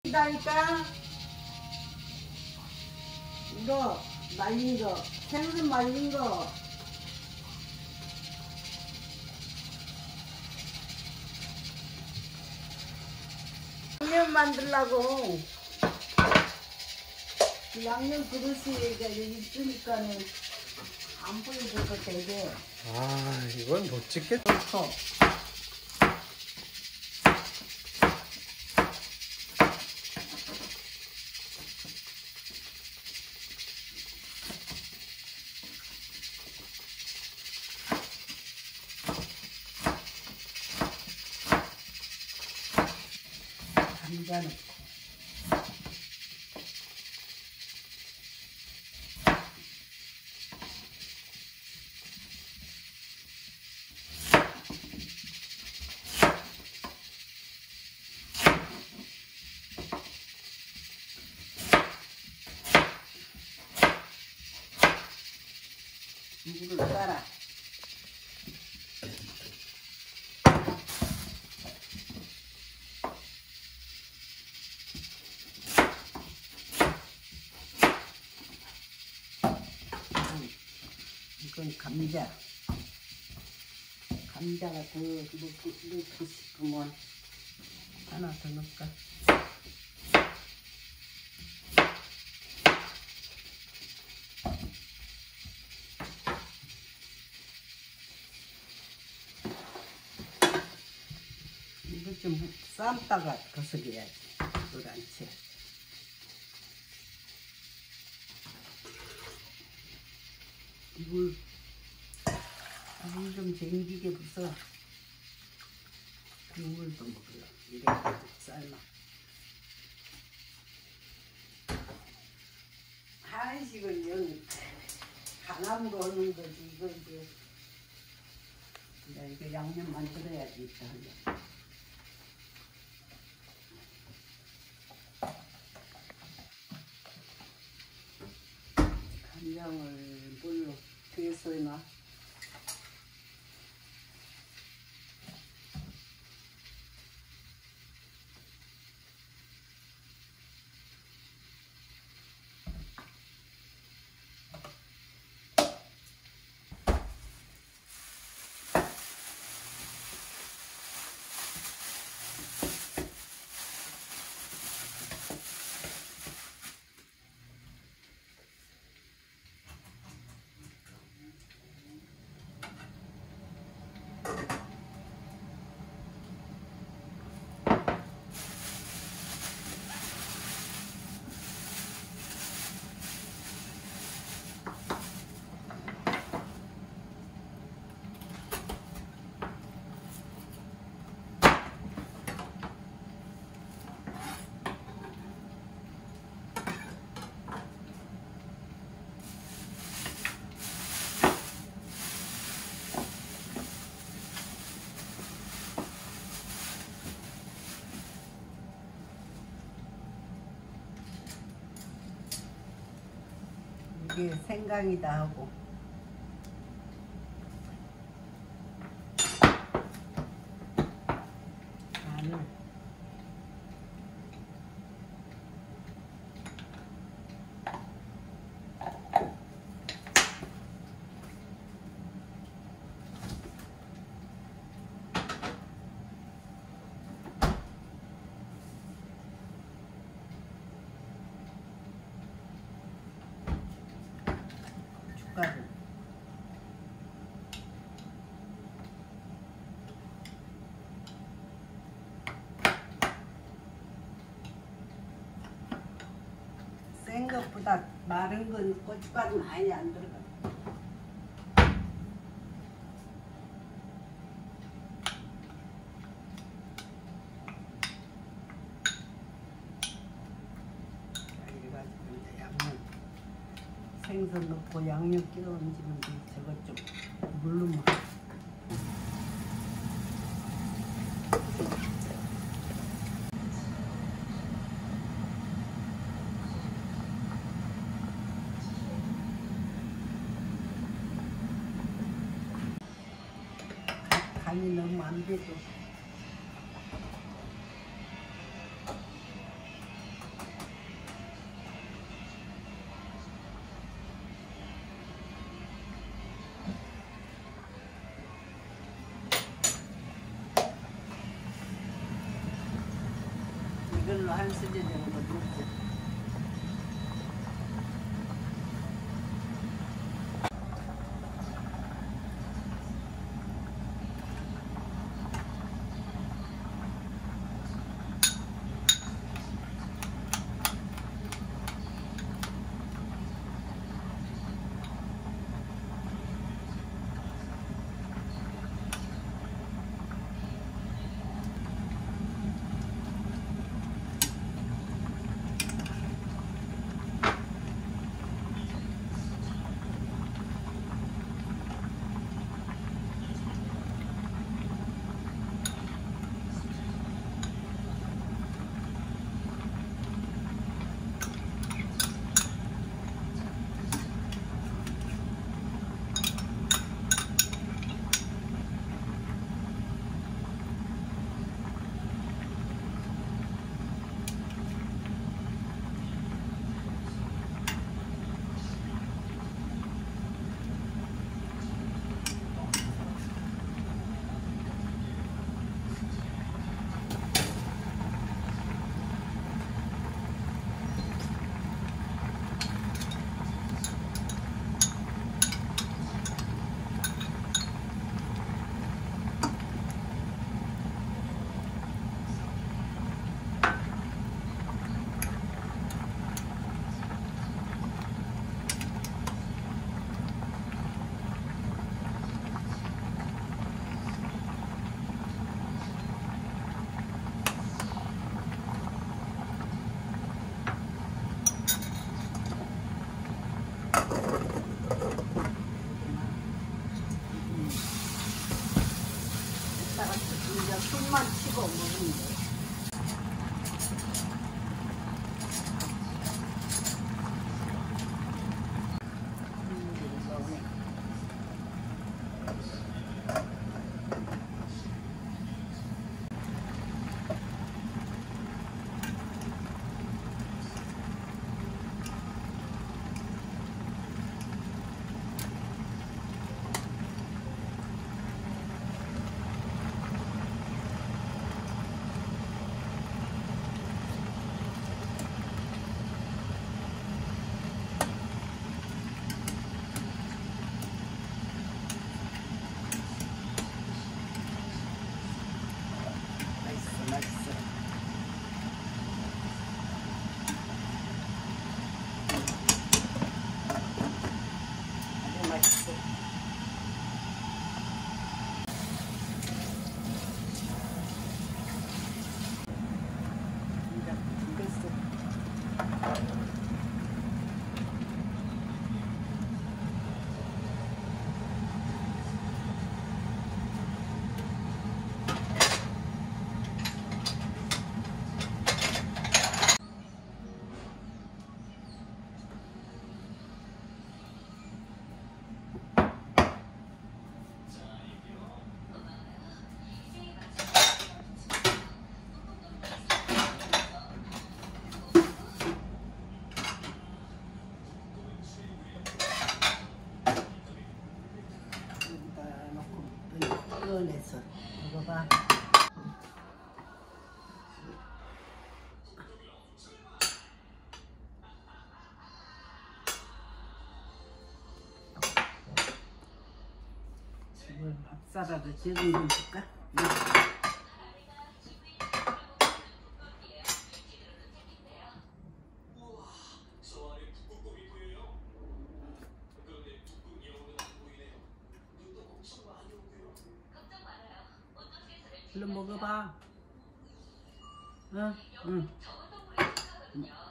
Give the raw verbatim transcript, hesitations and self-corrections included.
다니까 이거 말린 거, 생선 말린 거. 양념 만들라고. 양념 그릇이 있으니까는 안 보여줘도 되게. 아, 이건 못 찍겠다. 어. 감자 넣고. 물을 따라. 이건 감자. 감자가 더 넣고, 넣고 싶으면 하나 더 넣을까? 이거 좀 삶다가 거석여야지. 노란채. 물, 물 좀 쟁기게 부숴. 국물도 먹으려. 이래가지고 삶아. 한식은 영 강함으로 하는 거지. 이거 이제. 이거 양념 만들어야지, 일단. 간장을 물로 뒤에서 해놔. 이게 생강이다 하고. 마늘. 가루. 센 것보다 마른 건 고춧가루 많이 안 들어가. 이래가지고 이제 양념. 생선 넣고 양념 끼워 얹으면 돼. 저것 좀 물로 먹어. 간이 너무 안 돼도 별로 한 수저 정도 넣지. 이제 술만 치고 먹으면 돼. 꺼내서 먹어봐. 이걸 밥쌀하고 지금 좀 줄까? 얼른 먹어봐. 응? 응.